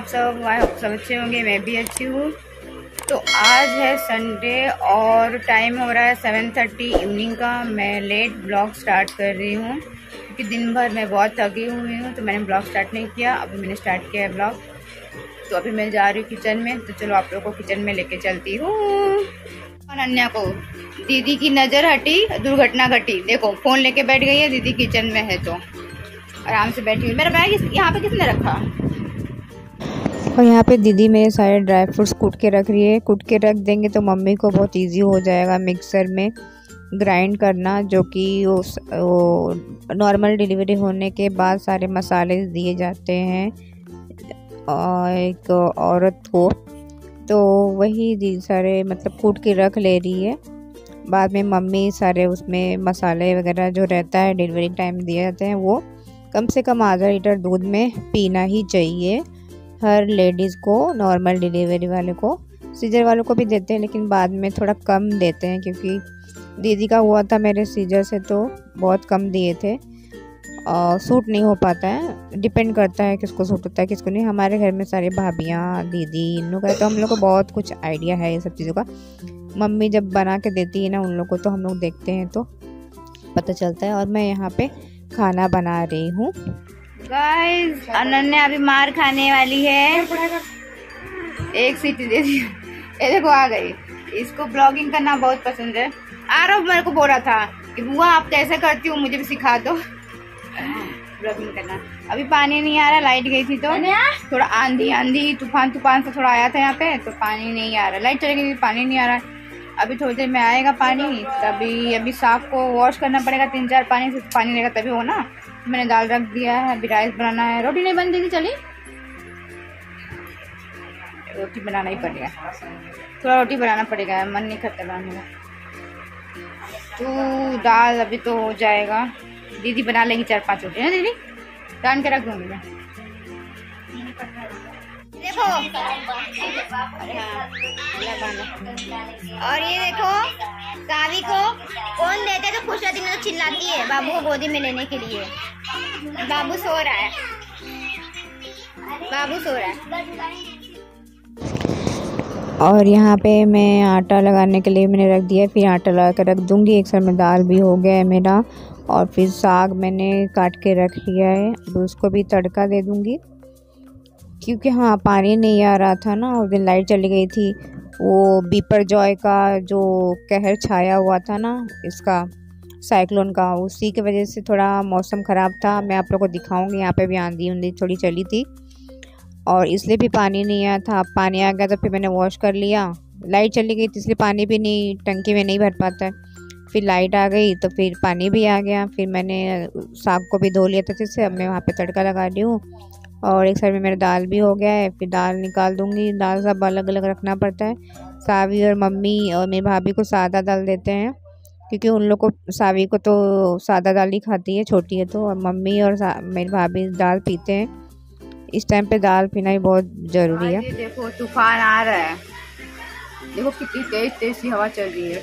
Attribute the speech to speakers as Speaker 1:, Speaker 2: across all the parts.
Speaker 1: सब? I hope सब अच्छे होंगे, मैं भी अच्छी हूँ। तो आज है संडे और टाइम हो रहा है 7:30 इवनिंग का। मैं लेट ब्लॉग स्टार्ट कर रही हूँ क्योंकि दिन भर मैं बहुत थकी हुई हूँ, तो मैंने ब्लॉग स्टार्ट नहीं किया। अभी मैंने स्टार्ट किया है ब्लॉग। तो अभी मैं जा रही हूँ किचन में, तो चलो आप लोगों को किचन में लेके चलती हूँ। अनन्या को दीदी की नज़र हटी, दुर्घटना घटी। देखो फ़ोन लेके बैठ गई है, दीदी किचन में है तो आराम से बैठी हुई। मेरा बैग यहाँ पे किसने रखा?
Speaker 2: और यहाँ पे दीदी मेरे सारे ड्राई फ्रूट्स कूट के रख रही है। कूट के रख देंगे तो मम्मी को बहुत इजी हो जाएगा मिक्सर में ग्राइंड करना, जो कि वो नॉर्मल डिलीवरी होने के बाद सारे मसाले दिए जाते हैं एक औरत को। तो वही दी सारे मतलब कूट के रख ले रही है। बाद में मम्मी सारे उसमें मसाले वगैरह जो रहता है डिलीवरी टाइम दिए जाते हैं, वो कम से कम आधा लीटर दूध में पीना ही चाहिए हर लेडीज़ को। नॉर्मल डिलीवरी वाले को, सीजर वालों को भी देते हैं लेकिन बाद में थोड़ा कम देते हैं, क्योंकि दीदी का हुआ था मेरे सीजर से तो बहुत कम दिए थे। सूट नहीं हो पाता है, डिपेंड करता है किसको सूट होता है किसको नहीं। हमारे घर में सारी भाभियाँ दीदी इन लोग हैं, तो हम लोग को बहुत कुछ आइडिया है ये सब चीज़ों का। मम्मी जब बना के देती है ना उन लोग को, तो हम लोग देखते हैं तो पता चलता है। और मैं यहाँ पे खाना बना रही हूँ।
Speaker 1: गाइस अनन्या अभी मार खाने वाली है। एक सीटी दे दी, ये देखो आ गई। इसको ब्लॉगिंग करना बहुत पसंद है। आरव मेरे को बोल रहा था कि बुआ आप कैसे करती हो, मुझे भी सिखा दो ब्लॉगिंग करना। अभी पानी नहीं आ रहा, लाइट गई थी तो थोड़ा आंधी तूफान से थोड़ा आया था यहाँ पे, तो पानी नहीं आ रहा। लाइट चली गई, पानी नहीं आ रहा। अभी थोड़ी देर में आएगा पानी, तभी अभी साग को वॉश करना पड़ेगा 3-4 पानी से, पानी रहेगा तभी हो ना। मैंने दाल रख दिया है, अभी राइस बनाना है। रोटी नहीं बन देगी, चली रोटी बनाना ही पड़ेगा, थोड़ा रोटी बनाना पड़ेगा, मन नहीं करता बनाने का। तो दाल अभी तो हो जाएगा, दीदी बना लेंगी 4-5 रोटी ना दीदी, डाल के रख दूंगी मैं। देखो और ये देखो सावी को कौन देते तो खुश रहती, तो चिल्लाती है बाबू को गोदी में लेने के लिए। बाबू सो रहा है, बाबू सो रहा है।
Speaker 2: और यहाँ पे मैं आटा लगाने के लिए मैंने रख दिया, फिर आटा लगा कर रख दूँगी। एक साइड में दाल भी हो गया है मेरा, और फिर साग मैंने काट के रख लिया है, अब उसको भी तड़का दे दूँगी। क्योंकि हाँ पानी नहीं आ रहा था ना, उस दिन लाइट चली गई थी। वो बिपरजॉय का जो कहर छाया हुआ था ना, इसका साइक्लोन का, उसी की वजह से थोड़ा मौसम ख़राब था। मैं आप लोगों को दिखाऊंगी, यहाँ पे भी आंधी थोड़ी चली थी और इसलिए भी पानी नहीं आया था। अब पानी आ गया तो फिर मैंने वॉश कर लिया। लाइट चली गई थी इसलिए पानी भी नहीं, टंकी में नहीं भर पाता है। फिर लाइट आ गई तो फिर पानी भी आ गया। फिर मैंने साग को भी धो लिया था अच्छे से। अब मैं वहाँ पे तड़का लगा रही हूँ, और एक साइड में मेरा दाल भी हो गया है। फिर दाल निकाल दूँगी। दाल सब अलग अलग रखना पड़ता है। सावी और मम्मी और मेरी भाभी को सादा दाल देते हैं, क्योंकि उन लोग को, सावी को तो सादा दाल ही खाती है, छोटी है तो। और मम्मी और मेरी भाभी दाल पीते हैं। इस टाइम पे दाल पीना ही बहुत ज़रूरी है।
Speaker 1: देखो तूफान आ रहा है, देखो कितनी तेज तेज सी हवा चल रही है।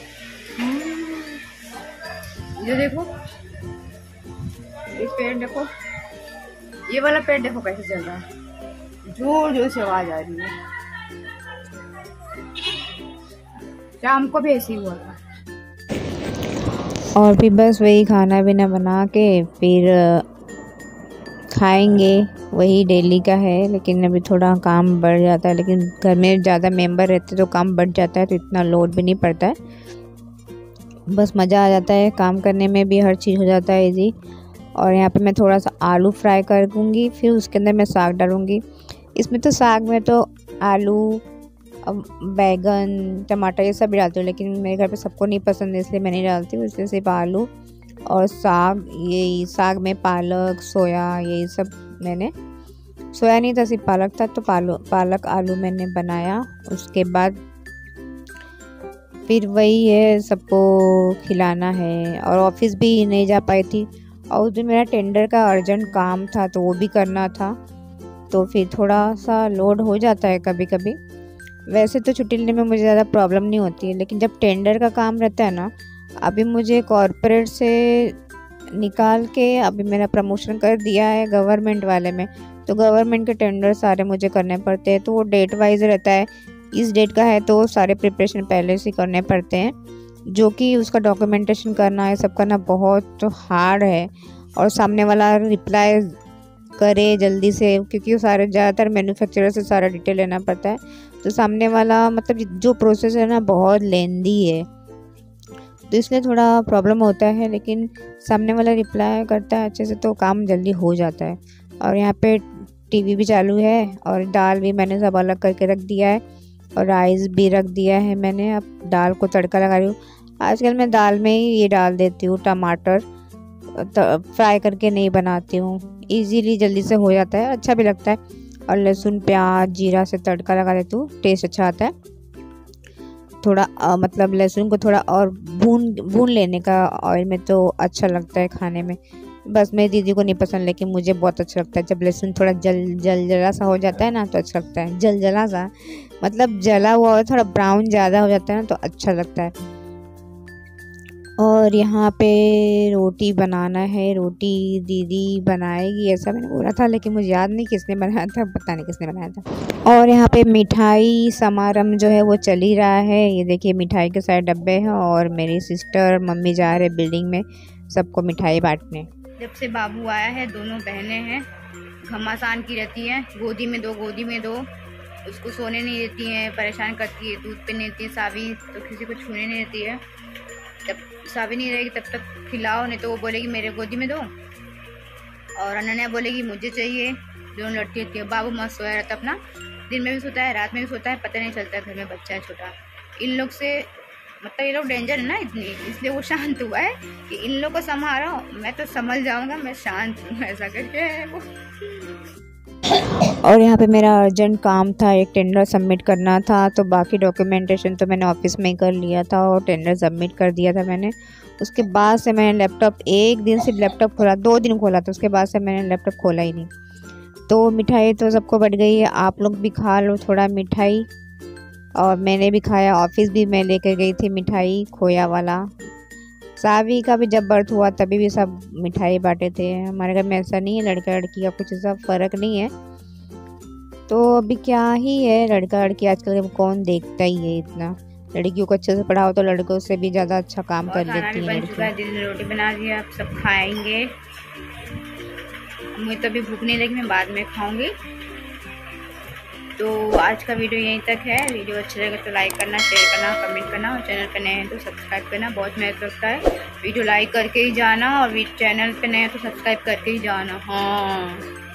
Speaker 1: ये देखो, इस पेड़ देखो, ये वाला पेड़ देखो कैसे चल रहा है, जोर जोर से आवाज आ रही है। शाम को भी ऐसे ही हुआ था।
Speaker 2: और फिर बस वही खाना पीना बना के फिर खाएंगे, वही डेली का है। लेकिन अभी थोड़ा काम बढ़ जाता है, लेकिन घर में ज़्यादा मेंबर रहते तो काम बढ़ जाता है, तो इतना लोड भी नहीं पड़ता है। बस मज़ा आ जाता है काम करने में भी, हर चीज़ हो जाता है इजी। और यहाँ पे मैं थोड़ा सा आलू फ्राई कर दूँगी, फिर उसके अंदर मैं साग डालूँगी। इसमें तो साग में तो आलू, बैगन, टमाटर ये सब भी डालती हूँ, लेकिन मेरे घर पे सबको नहीं पसंद है इसलिए मैं नहीं डालती हूँ। इसलिए सिर्फ आलू और साग, यही साग में पालक, सोया, यही सब मैंने, सोया नहीं था सिर्फ पालक था, तो पालक आलू मैंने बनाया। उसके बाद फिर वही है, सबको खिलाना है। और ऑफिस भी नहीं जा पाई थी, और उस दिन मेरा टेंडर का अर्जेंट काम था तो वो भी करना था, तो फिर थोड़ा सा लोड हो जाता है कभी कभी। वैसे तो छुट्टी लेने में मुझे ज़्यादा प्रॉब्लम नहीं होती है, लेकिन जब टेंडर का काम रहता है ना, अभी मुझे कॉर्पोरेट से निकाल के अभी मेरा प्रमोशन कर दिया है गवर्नमेंट वाले में, तो गवर्नमेंट के टेंडर सारे मुझे करने पड़ते हैं, तो वो डेट वाइज रहता है। इस डेट का है तो सारे प्रिपरेशन पहले से करने पड़ते हैं, जो कि उसका डॉक्यूमेंटेशन करना है, सब करना बहुत हार्ड है। और सामने वाला रिप्लाई करे जल्दी से, क्योंकि सारे ज़्यादातर मैन्युफैक्चरर से सारा डिटेल लेना पड़ता है। तो सामने वाला मतलब जो प्रोसेस है ना बहुत लेंदी है, तो इसलिए थोड़ा प्रॉब्लम होता है। लेकिन सामने वाला रिप्लाई करता है अच्छे से तो काम जल्दी हो जाता है। और यहाँ पे टीवी भी चालू है और दाल भी मैंने सब अलग करके रख दिया है और राइस भी रख दिया है मैंने। अब दाल को तड़का लगा रही हूँ। आजकल मैं दाल में ही ये डाल देती हूँ टमाटर, फ्राई करके नहीं बनाती हूँ, इजीली जल्दी से हो जाता है, अच्छा भी लगता है। और लहसुन प्याज जीरा से तड़का लगा देती हूँ, टेस्ट अच्छा आता है। थोड़ा मतलब लहसुन को थोड़ा और भून लेने का ऑयल में तो अच्छा लगता है खाने में। बस मेरी दीदी को नहीं पसंद, लेकिन मुझे बहुत अच्छा लगता है। जब लहसुन थोड़ा जला सा हो जाता है ना तो अच्छा लगता है। जला सा मतलब जला हुआ और थोड़ा ब्राउन ज़्यादा हो जाता है ना तो अच्छा लगता है। और यहाँ पे रोटी बनाना है, रोटी दीदी बनाएगी ऐसा मैंने बोला था, लेकिन मुझे याद नहीं किसने बनाया था, पता नहीं किसने बनाया था। और यहाँ पे मिठाई समारंभ जो है वो चल ही रहा है। ये देखिए मिठाई के सारे डब्बे हैं और मेरी सिस्टर मम्मी जा रहे बिल्डिंग में सबको मिठाई बांटने।
Speaker 1: जब से बाबू आया है दोनों बहनें हैं घमासान की रहती हैं, गोदी में दो गोदी में दो, उसको सोने नहीं देती हैं, परेशान करती है, दूध पे नहीं देती है। सावी तो किसी को छूने नहीं देती है, जब सावी नहीं रहेगी तब तक खिलाओ, नहीं तो वो बोलेगी मेरे गोदी में दो और अनन्या बोलेगी मुझे चाहिए। दोनों लड़ती रहती है। बाबू मस्त सोया रहता अपना, दिन में भी सोता है रात में भी सोता है, पता नहीं चलता है घर में बच्चा है छोटा। इन लोग से मतलब ये लोग डेंजर है ना इतनी, इसलिए वो शांत हुआ है कि इन लोग को संभालो, मैं तो संभल जाऊंगा, मैं शांत हूँ, ऐसा करके है वो।
Speaker 2: और यहाँ पे मेरा अर्जेंट काम था, एक टेंडर सबमिट करना था, तो बाकी डॉक्यूमेंटेशन तो मैंने ऑफिस में ही कर लिया था और टेंडर सबमिट कर दिया था मैंने। उसके बाद से मैंने लैपटॉप एक दिन सिर्फ लैपटॉप खोला, 2 दिन खोला था, उसके बाद से मैंने लैपटॉप खोला ही नहीं। तो मिठाई तो सबको बढ़ गई है, आप लोग भी खा लो थोड़ा मिठाई। और मैंने भी खाया, ऑफिस भी मैं लेकर गई थी मिठाई खोया वाला। सावी का भी जब बर्थ हुआ तभी भी सब मिठाई बांटे थे। हमारे घर में ऐसा नहीं है, लड़का लड़की का कुछ ऐसा फ़र्क नहीं है। तो अभी क्या ही है, लड़का लड़की आजकल कौन देखता ही है इतना। लड़कियों को अच्छे से पढ़ाओ तो लड़कों से भी ज़्यादा अच्छा काम कर लेती है।
Speaker 1: दीदी ने रोटी बना दिया, आप सब खाएंगे। मुझे तो अभी भूख नहीं लगी, मैं बाद में खाऊंगी। तो आज का वीडियो यहीं तक है। वीडियो अच्छा लगे तो लाइक करना, शेयर करना, कमेंट करना और चैनल पे नए हैं तो सब्सक्राइब करना, बहुत मेहनत लगता है। वीडियो लाइक करके ही जाना और चैनल पे नए हैं तो सब्सक्राइब करके ही जाना। हाँ।